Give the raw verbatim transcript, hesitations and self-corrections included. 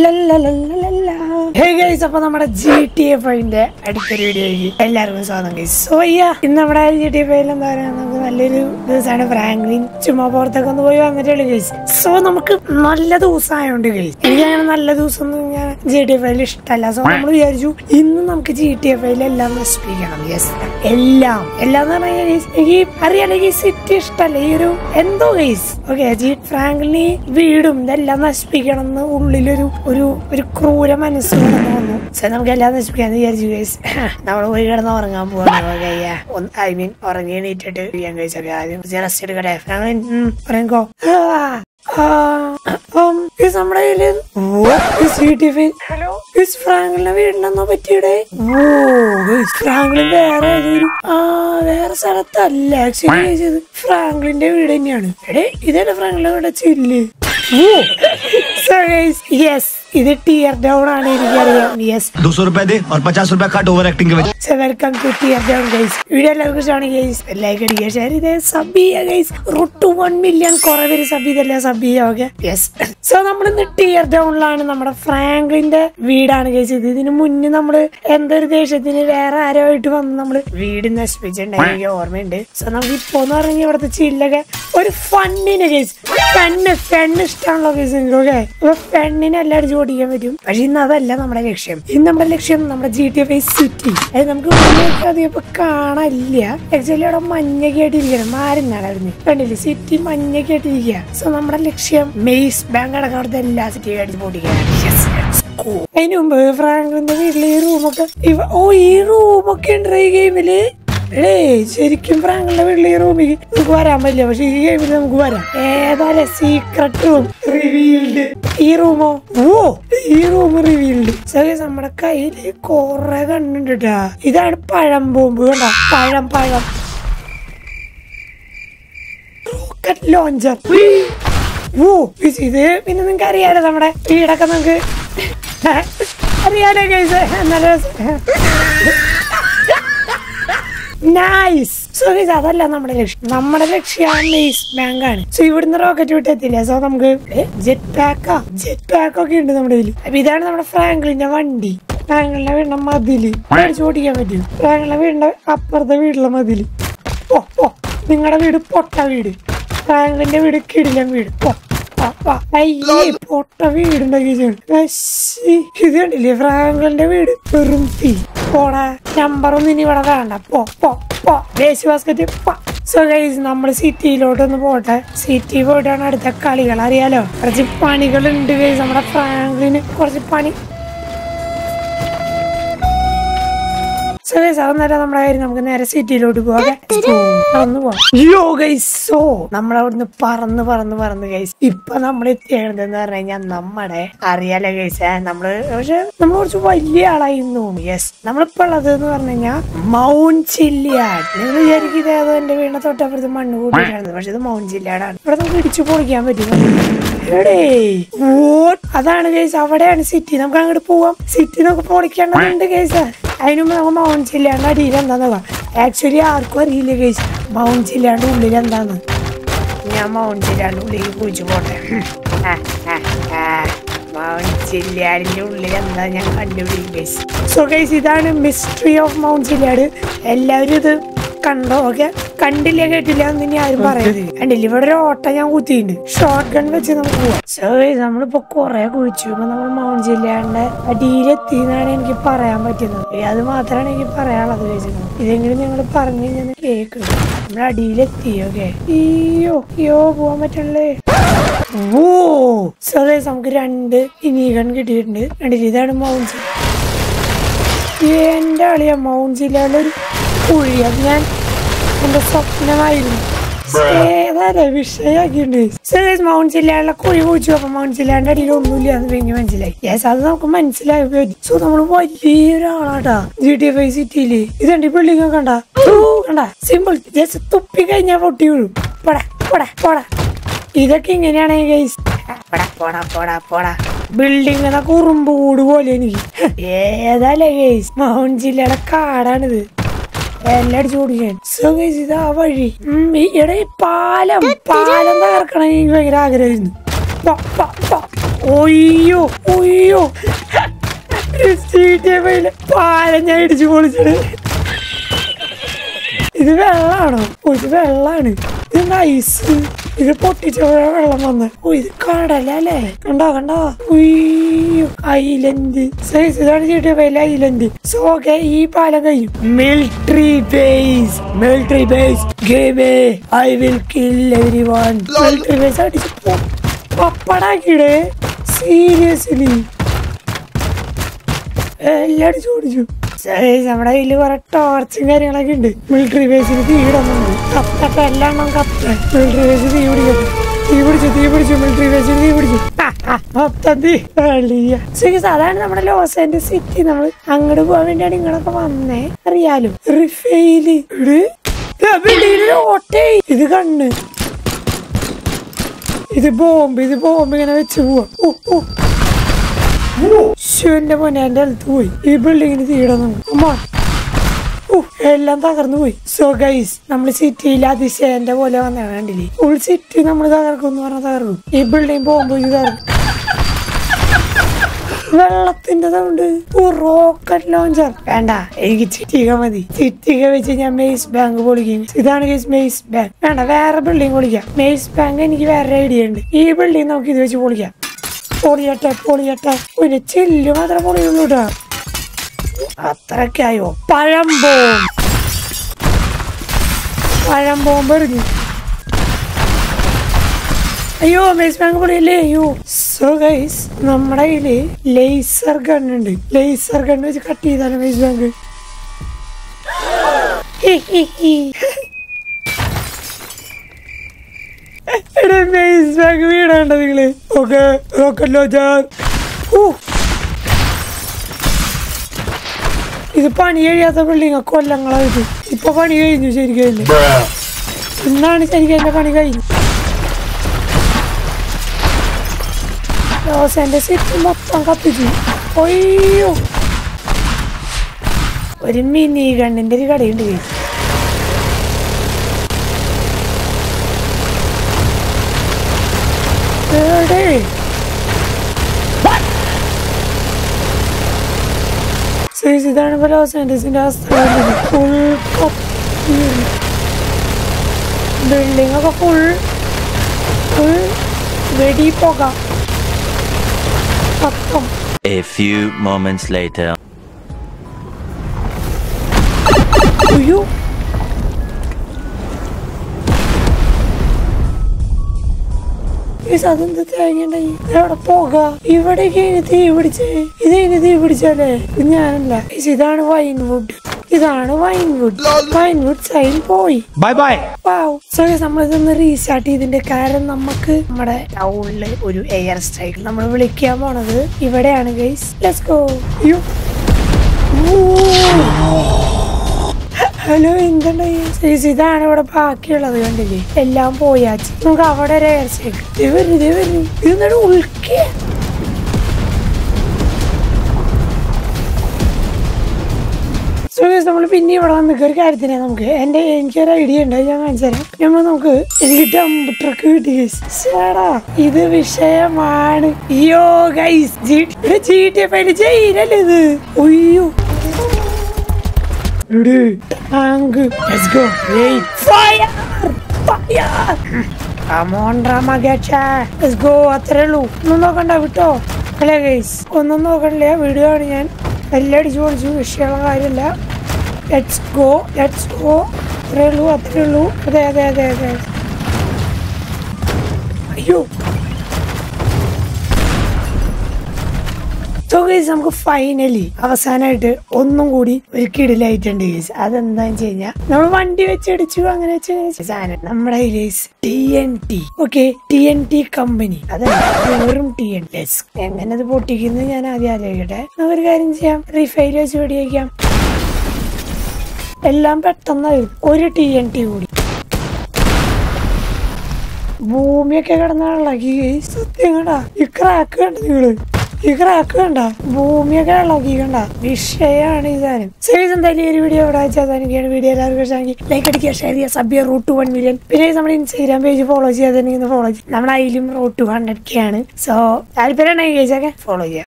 Hey guys, അപ്പോൾ നമ്മുടെ G T A five ന്റെ അടുത്തൊരു വീഡിയോയിലേക്ക് എല്ലാവർക്കും സ്വാഗതം guys. So yeah, ഇന്ന് നമ്മുടെ G T A five ൽ എന്താ പറയാ നമുക്ക് നല്ലൊരു ദിവസമാണ്. ഫ്രാങ്ക്ലിൻ ചുമ്മാ പുറത്തൊക്കെ ഒന്ന് പോയി വന്നിട്ടുള്ളൂ guys. So നമുക്ക് നല്ല ദിവസമായോണ്ട് guys. എനിക്ക് അങ്ങനെ നല്ല ദിവസം ഒന്നും ഞാൻ G T A five ൽ ഇഷ്ടമല്ല. സോ നമ്മൾ വിചാരിച്ചു ഇന്ന് നമുക്ക് G T A five ൽ എല്ലാം നശിപ്പിക്കണം. യെസ്, എല്ലാം എല്ലാം എന്ന് പറഞ്ഞാൽ എനിക്ക് അറിയാലെങ്കിൽ സിറ്റി ഇഷ്ടമല്ല ഈ ഒരു എന്തോ guys. ഓക്കെ, ജി ഫ്രാങ്ക്ലിന് വീടും ഇതെല്ലാം നശിപ്പിക്കണം എന്ന് ഉള്ളിലൊരു ഒരു ഒരു ക്രൂര മനസ്സ് തോന്നുന്നു. സോ നമുക്ക് എല്ലാം നശിപ്പിക്കാന്ന് വിചാരിച്ചു ഗൈസ്. നമ്മൾ പോയി കിടന്ന് ഉറങ്ങാൻ പോവാണ്. ഐ മീൻ ഉറങ്ങി എണീറ്റിട്ട് ചെയ്യാൻ കഴിച്ചൊക്കെ ആദ്യം റെസ്റ്റ് എടുക്കട്ടെ. ഫ്രാങ്ക്ലിൻ പറയുമ്പോ നമ്മുടെ ഫ്രാങ്ക്ലിനെ വീടിനെന്നോ പറ്റിയുടെ ഫ്രാങ്ക്ലിൻ വേറെ ഏതൊരു ആ വേറെ സ്ഥലത്തല്ല ആക്ച്വലി കഴിച്ചത്. ഫ്രാങ്ക്ലിന്റെ വീട് തന്നെയാണ്. എടേ ഇതല്ലേ ഫ്രാങ്ക്ലിന്റെ വീട് ചില്ല്. യെസ്, ഇത് ടിയർ ഡൗൺ ആണ് എനിക്കറിയാം. Yes, welcome to tear down guys. Video എല്ലാവർക്കും ഇഷ്ടമാണ് ഗൈസ്. ലൈക്ക് അടിക്കുക, ഷെയർ ചെയ്ത് സബ് ചെയ്യുക guys. Route to one million കുറെ പേര് സബ് ചെയ്തല്ലേ, സബ് ചെയ്യുക. Okay, yes. സോ നമ്മളിന്ന് ടിയർ ഡൗണിലാണ്. നമ്മുടെ ഫ്രാങ്ക്ലിന്റെ വീടാണ് ഗൈസ്. ഇത് ഇതിന് മുന്നേ നമ്മള് എന്തൊരു ദേഷ്യത്തിന് വേറെ ആരോ ആയിട്ട് വന്ന് നമ്മള് വീട് നശിപ്പിച്ചിട്ടുണ്ടായി, ഓർമ്മയുണ്ട്. സോ നമുക്ക് ഇപ്പോന്ന് പറഞ്ഞാൽ ഇവിടുത്തെ ചില്ലൊക്കെ ഒരു ഫണ്ണിന് ഗൈസ്. ഫെണ്ണ് ഫെണ്ണ് ഇഷ്ടമാണല്ലോ ഗൈസ് നിങ്ങൾക്ക്. ഓക്കെ, അപ്പൊ ഫെണ്ണിനെ എല്ലാം അടിച്ചു ഓടിക്കാൻ പറ്റും. പക്ഷെ ഇന്ന് അതല്ല നമ്മുടെ ലക്ഷ്യം. ഇന്ന് നമ്മുടെ ലക്ഷ്യം നമ്മുടെ G T A five city. അത് നമുക്ക് മുന്നേക്ക് അധികം കാണാനില്ല. ആക്ച്വലി അവിടെ മഞ്ഞൊക്കെ ആയിട്ടിരിക്കണം. മാറുന്നാണ് അവിടുന്ന് കണ്ടില്ലേ, സിറ്റി മഞ്ഞൊക്കെ ആയിട്ടിരിക്കുക. സോ നമ്മുടെ ലക്ഷ്യം മെയ്സ് ബാങ്ക് അടക്കം അവിടുത്തെ എല്ലാ സിറ്റിയും അടിച്ച് പൊടിക്കാനാണ്. അതിന് മുമ്പ് ഫ്രാങ്ക്ലിന്റെ വീട്ടില് ഈ റൂമൊക്കെ ഓ ഈ റൂമൊക്കെ ഉണ്ട് ഈ ഗെയിമില്. ഏയ് ശരിക്കും ഫ്രാങ്ക്ലിന്റെ വീട്ടിൽ ഈ റൂമിൽ നമുക്ക് വരാൻ പറ്റില്ല, പക്ഷെ ഈ ഗെയിമിൽ നമുക്ക് വരാം. ഏതായാലും സീക്രട്ട് റൂം റിവീൽഡ്. ഈ റൂമോ ഓ ഈ റൂം റിവീൽഡ്. സേസ് നമ്മുടെ കയ്യില് കൊറേ കണ്ണുണ്ട് ട്ടാ. ഇതാണ് പഴം ബോംബ്. കണ്ടോ, പഴം പഴം റോക്കറ്റ് ലോഞ്ചർ. ഓ ഇത് പിന്നെ നിങ്ങൾക്ക് അറിയാലോ, നമ്മുടെ വീടൊക്കെ നമുക്ക് അറിയാലോ ഗൈസ്. നല്ല നൈസ്. സോ ഗൈസ് അതല്ല നമ്മുടെ ലക്ഷ്യം. നമ്മുടെ ലക്ഷ്യം മെയ്സ് ബാങ്ക് ആണ്. സോ ഇവിടുന്ന് റോക്കറ്റ് വിട്ടെത്തില്ല. സോ നമുക്ക് ജെറ്റ് പാക്കാ ജെറ്റ് പാക്ക് ഒക്കെ ഉണ്ട് നമ്മുടെ കയ്യിൽ. അപ്പൊ ഇതാണ് നമ്മുടെ ഫ്രാങ്ക്ലിന്റെ വണ്ടി. ഫ്രാങ്ക്ലിന്റെ വീടിന്റെ മതില് അടിച്ചു ഓടിക്കാൻ പറ്റും. ഫ്രാങ്ക്ലിന്റെ വീടിന്റെ അപ്പുറത്തെ വീട്ടിലെ മതില്. ഓ ഓ നിങ്ങളുടെ വീട് പൊട്ട വീട്. ഫ്രാങ്ക്ലിന്റെ വീട് കിടിലൻ വീട്. അയ്യേ പൊട്ട വീടുണ്ടാക്കി. ഇത് കണ്ടില്ലേ ഫ്രാങ്ക്ലിന്റെ വീട് വെറും തീ. പോടാ, നമ്പറൊന്നും ഇനി ഇവിടെ വേണ്ട. പോ പോ പോ ദേശീയ ബാസ്കറ്റ്. സോ ഗൈസ് നമ്മള് സിറ്റിയിലോട്ടൊന്ന് പോട്ടെ. സിറ്റി പോയിട്ടാണ് അടുത്ത കളികൾ. അറിയാലോ, കുറച്ച് പണികളുണ്ട് ഗൈസ്. നമ്മുടെ ഫ്രാങ്ക്ലിന് കുറച്ച് പണി. സോ ഗൈസ് അതൊന്നല്ല നമ്മുടെ കാര്യം. നമുക്ക് നേരെ സിറ്റിയിലോട്ട് പോകാം. പറന്ന് പോവാം. യോ ഗൈസ്, സോ നമ്മളവിടുന്ന് പറന്ന് പറന്ന് പറന്ന് ഗൈസ് ഇപ്പൊ നമ്മൾ എത്തിയതെന്ന് പറഞ്ഞു കഴിഞ്ഞാൽ നമ്മുടെ അറിയാലോ ഗൈസ് നമ്മള് പക്ഷെ നമ്മൾ കുറച്ച് വലിയ ആളായിരുന്നു. യെസ്, നമ്മളിപ്പോ ഉള്ളത് എന്ന് പറഞ്ഞു കഴിഞ്ഞാൽ മൗണ്ട് ചില്ലിയാഡ്. നിങ്ങൾ വിചാരിക്കും ഇതേതോ എന്റെ വീടിനെ തൊട്ടപ്പുറത്ത് മണ്ണ് കൂട്ടിയിട്ടാണ്, പക്ഷെ ഇത് മൗണ്ട് ചില്ലിയാഡാണ്. ഇവിടെ നമുക്ക് ഇടിച്ചു പൊളിക്കാൻ പറ്റും. എടേ അതാണ് ഗൈസ്, അവിടെയാണ് സിറ്റി. നമുക്ക് അങ്ങോട്ട് പോവാം. സിറ്റി നമുക്ക് പൊളിക്കേണ്ടതുണ്ട് ഗൈസ്. അതിനുമ്പ് നമുക്ക് മൗണ്ട് ചില്ലിയാണ്ട് അടിയിൽ എന്താന്ന് നോക്കാം. ആക്ച്വലി ആർക്കും അറിയില്ല ഗൈസ് മൗണ്ട് ചില്ലിയാണ്ട് ഉള്ളിൽ എന്താന്ന്. ഞാൻ മൗണ്ട് ചില്ലിയാണ്ട് ഉള്ളിൽ കുഴിച്ചു പോട്ടെ. മൗണ്ട് ചില്ലിയാടിന്റെ ഉള്ളിൽ എന്താ ഞാൻ കണ്ടുപിടിക്കും ഗൈസ്. സോ ഗൈസ് ഇതാണ് മിസ്റ്ററി ഓഫ് മൗണ്ട് ചില്ലിയാഡ്. എല്ലാവരും ഇത് കണ്ടോ? ഓക്കെ, കണ്ടില്ല കേട്ടില്ല എന്ന് ഇനി ആരും പറയുന്നത്. കണ്ടില്ല, ഇവിടെ ഒരു ഓട്ട ഞാൻ കുത്തിയിട്ടുണ്ട്. ഷോർട്ട് ഗൺ വെച്ച് നമുക്ക് പോവാം. സോ നമ്മളിപ്പോ കൊറേ കുഴിച്ചു. ഇപ്പൊ നമ്മൾ മൗണ്ട് ചില്ലിയാടിന്റെ അടിയിലെത്തിന്നാണ് എനിക്ക് പറയാൻ പറ്റുന്നത്. അത് മാത്രമാണ് എനിക്ക് പറയാനുള്ളത് കഴിച്ചത്. ഇതെങ്കിലും ഞങ്ങൾ പറഞ്ഞു കഴിഞ്ഞാൽ കേക്ക് നമ്മുടെ അടിയിലെത്തി. ഓക്കെ, അയ്യോ അയ്യോ പോവാൻ പറ്റണല്ലേ. ഓ സോ നമുക്ക് രണ്ട് ഇനീഗൺ കിട്ടിയിട്ടുണ്ട്. കണ്ടില്ല, ഇതാണ് മൗണ്ട് ചില്ല. എന്റെ അളിയ മൗണ്ട് ചില്ലയുടെ ഒരു കുഴി. അത് ഞാൻ എന്റെ സ്വപ്നമായിരുന്നു. ഏതായാലും വിഷയാക്കിയിട്ടുണ്ട്. മൗണ്ട് ചില്ലയുടെ കുഴി കുഴിച്ചു. അപ്പൊ മൗണ്ട് ചില്ലയുടെ അടിയിൽ ഒന്നുമില്ല എന്ന് പിന്നെ മനസ്സിലായി. യെസ്, അത് നമുക്ക് മനസ്സിലായി പറ്റി. സോ നമ്മള് വലിയൊരാളാട്ടാ G T A five സിറ്റിയില്. ഇതുണ്ട് ഈ ബിൽഡിംഗ് ഒക്കെ കണ്ടാ കണ്ടാ സിമ്പിൾ. ജസ്റ്റ് തുപ്പി കഴിഞ്ഞാൽ പൊട്ടി വീഴും. പോടാ പോടാ പോടാ. ഇതൊക്കെ ഇങ്ങനെയാണ് ഗൈസ്. പോടാ പോടാ പോടാ പോടാ. ബിൽഡിംഗ് എന്നൊക്കെ ഉറുമ്പ് കൂട് പോലെ എനിക്ക്. ഏതായാലേ ഗൈസ് മൗണ്ട് ജില്ലയുടെ കാടാണിത്. എല്ലാം അടിച്ചു ഓടിക്കാൻ. സോ ഗൈസ് ഇതാ വഴി. എടാ പാലം പാലം തകർക്കണം എനിക്ക് ഭയങ്കര ആഗ്രഹമായിരുന്നു. ഒയ്യോ ഒയ്യോ പാലം ഞാൻ ഇടിച്ചു പൊളിച്ചത്. ഇത് വെള്ളാണോ? ഇത് വെള്ളാണ്. ഇത് ഐസ്. ഇത് പൊട്ടിച്ചോഴ വെള്ളം വന്ന്. ഓ ഇത് കടലല്ലേ? കണ്ടോ കണ്ടോ? ഉയ്യോ ഐലൻഡ് സൈസ്. ഇതാണ് G T F island. So okay ഈ പാലം കഴിയും. മിലിറ്ററി ബേസ് മിലിറ്ററി ബേസ് ഗെയിമേ I will kill everyone. Military base അടിച്ചു പപ്പടാക്കിടെ. സീരിയസ്ലി എല്ലാം അടിച്ചു ഓടിച്ചു. നമ്മുടെ കയ്യില് കുറെ ടോർച്ചും കാര്യങ്ങളൊക്കെ ഉണ്ട്. മിലിറ്ററി ബേസിന് തീ ഇടുന്നുണ്ട്. കത്തട്ടെ എല്ലാം കത്ത. മിലിറ്ററി ബേസിൽ തീ പിടിക്കട്ടെ. തീ പിടിച്ചു തീ പിടിച്ചു മിലിറ്ററി ബേസിൽ തീ പിടിച്ചു. മൊത്തം തീ കളിയ. അതാണ് നമ്മുടെ ലോസ് ആൻഡൽസ് സിറ്റി. നമ്മൾ അങ്ങോട്ട് പോകാൻ വേണ്ടിയാണ് ഇങ്ങോട്ടൊക്കെ വന്നേ. അറിയാലോ റിഫൈല് ഓട്ടേ. ഇത് കണ്ണ്. ഇത് ബോംബ്. ഇത് ബോംബ് ഇങ്ങനെ വെച്ച് പോവാ. ഓ ഓ എന്റെ മോനെ എന്റെ അടുത്ത് പോയി. ഈ ബിൽഡിങ്ങിന് തീയിടുന്നുണ്ട്. എല്ലാം തകർന്നു പോയി. സോ ഗൈസ് നമ്മള് സിറ്റിയിൽ അതിശയന്റെ പോലെ വന്നാണ്. കണ്ടില്ലേ? ഫുൾ സിറ്റി നമ്മള് തകർക്കും എന്ന് പറഞ്ഞാൽ തകർക്കും. ഈ ബിൽഡിംഗ് പോകുമ്പോ ഇത് തകർക്കും. വെള്ളത്തിന്റെ സൗണ്ട്. റോക്കറ്റ് ലോഞ്ചർ വേണ്ട. എനിക്ക് ചിറ്റിക മതി. ചിറ്റിക വെച്ച് ഞാൻ മെയ്സ് ബാങ്ക് പൊളിക്കും. ഇതാണ് ഗൈസ് മെയ്സ് ബാങ്ക്. വേണ്ട വേറെ ബിൽഡിംഗ് പൊളിക്കാം. മെയ്സ് ബാങ്ക് എനിക്ക് വേറെ ഐഡിയ ഉണ്ട്. ഈ ബിൽഡിംഗ് നമുക്ക് ഇത് വെച്ച് പൊളിക്കാം. പൊളിയട്ടെ പൊളിയട്ടെ. ഒരു ചില്ല് മാത്രം പൊളിയുള്ളൂ കേട്ടോ. അത്രക്കായോ? പഴം ബോംബ്. പഴം ബോംബ് എറിഞ്ഞു. അയ്യോ മെയ്സ് ബാങ്ക് പൊളിയല്ലേ. അയ്യോ. സോ ഗൈസ് നമ്മുടെ കയ്യില് ലേസർ ഗൺ ഉണ്ട്. ലേസർ ഗൺ വെച്ച് കട്ട് ചെയ്താലോ മെയ്സ് ബാങ്ക്? മെയ്സ് ബാങ്ക് വീടാണ്ട നിങ്ങള്. Okay rocket launcher. ഇത് പണി കഴിയാത്ത ബിൽഡിംഗ് കൊല്ലങ്ങളായിട്ട്. ഇപ്പൊ പണി കഴിഞ്ഞു ശരിക്കും. ഇന്നാണ് ശരിക്കും എന്റെ പണി കഴിഞ്ഞു. ലോസ് ആൻഡൽസ് സിറ്റി മൊത്തം കത്തിച്ചു. ഒയ്യോ ഒരു മിനി ഗണ്ണിന്റെ ഒരു കടയുണ്ട്. ഇതാണ് ഇപ്പൊ ലോസ് ആൻഡൽസിന്റെ അവസ്ഥ. ഫുൾ ബിൽഡിംഗ് ഒക്കെ ഫുൾ ഫുൾ വെടി പോകാം. A few moments later. അയ്യോ അതെന്ത് തേങ്ങണ്ടായി? എവിടെ പോക? ഇവിടേക്ക് തീ പിടിച്ചേ. ഇത് തീ പിടിച്ചല്ലേ? ഇത് ഞാനല്ല. ഇതാണ് വൈൻവുഡ്. ഇതാണ് വൈൻവുഡ്. വൈൻവുഡ് സൈൻ പോയി. Bye bye. സോ നമ്മളിതൊന്ന് റീസ്റ്റാർട്ട് ചെയ്തിന്റെ കാരണം നമുക്ക് നമ്മുടെ ടൗണില് ഒരു എയർ സ്ട്രൈക്ക് നമ്മൾ വിളിക്കാൻ പോണത് ഇവിടെയാണ് ഗൈസ്. Let's go. ഹലോ എന്തുണ്ടായി? ഇതാണ് ഇവിടെ ബാക്കിയുള്ളത്. കണ്ടില്ലേ? എല്ലാം പോയാച്ച്. നമുക്ക് അവിടെ ഒരു എയർ സ്ട്രൈക്ക്. ഇവര് ഇവര് ഇതെന്താണ് ഉൾക്കേ? നമ്മൾ പിന്നെ ഇവിടെ വന്ന് ഒരു കാര്യത്തിനെ നമുക്ക് എന്റെ എനിക്കൊരു ഐഡിയ ഉണ്ട്. ഞാൻ കാണിച്ചു തരാം. നമ്മൾ നമുക്ക് എനിക്ക് ഡംപ് ട്രക്ക് കിട്ടി. ചേടാ ഇത് വിഷയമാണ്. Yo guys G T F I ജയിലല്ലേ ഇത്? ഒയ്യോ tank. Let's go. Fire fire. Come on drama gacha. Let's go. അത്രേ ഉള്ളൂ. ഒന്നും നോക്കണ്ട വിട്ടോ. അല്ലേ ഗൈസ്? ഒന്നും നോക്കണില്ല. വീഡിയോ ആണ് ഞാൻ. എല്ലാം അടിച്ചു പൊളിച്ചു. വിഷയമുള്ള കാര്യമില്ല. Let's go let's go. അത്രേ ഉള്ളൂ അത്രേ ഉള്ളൂ. അതെ അതെ അതെ അതെ. അയ്യോ സോ ഗൈസ് നമുക്ക് ഫൈനലി അവസാനമായിട്ട് ഒന്നും കൂടി ഒരു കിടിലായിട്ടുണ്ട് ഗൈസ്. അതെന്താന്ന് വെച്ച് കഴിഞ്ഞാൽ നമ്മൾ വണ്ടി വെച്ചടിച്ചു അങ്ങനെ വെച്ച് സാധനം നമ്മുടെ T N T. Okay T N T company. അതല്ല വെറും ടി എൻ ടി. എങ്ങനെ അത് പൊട്ടിക്കുന്നത് ഞാൻ ആദ്യം ആലോചിക്കട്ടെ. നമുക്കൊരു കാര്യം ചെയ്യാം. റീഫൈൽ വെച്ച് വെടിവെക്കാം. എല്ലാം പെട്ടെന്നായിരുന്നു. ഒരു ടി എൻ ടി കൂടി. ഭൂമിയൊക്കെ കിടന്നാളാക്കി സത്യം കണ്ടാ. ഈ ക്രാക്ക് കണ്ട നിങ്ങള്? ഈ ക്രാക്ക് കണ്ട ഭൂമിയൊക്കെ ഇളകി കണ്ട വിഷയാണ് ഈ സാധനം. സൈസ് എന്തായാലും ഈ ഒരു വീഡിയോ ഇവിടെ വെച്ചാൽ എനിക്കാണ് വീഡിയോ എല്ലാവർക്കും ഇഷ്ടമെങ്കിൽ ലൈക്ക് അടിക്കുക, ഷെയർ ചെയ്യുക, സബ് ചെയ്യുക. Route to one million. പിന്നെ നമ്മുടെ ഇൻസ്റ്റാഗ്രാം പേജ് ഫോളോ ചെയ്യാതെ ഫോളോ ചെയ്യും. നമ്മുടെ അതിലും റൂട്ട് ടു ഹൺഡ്രഡ് കെ ആണ്. സോ താല്പര്യമാണെങ്കിൽ ഫോളോ ചെയ്യാം.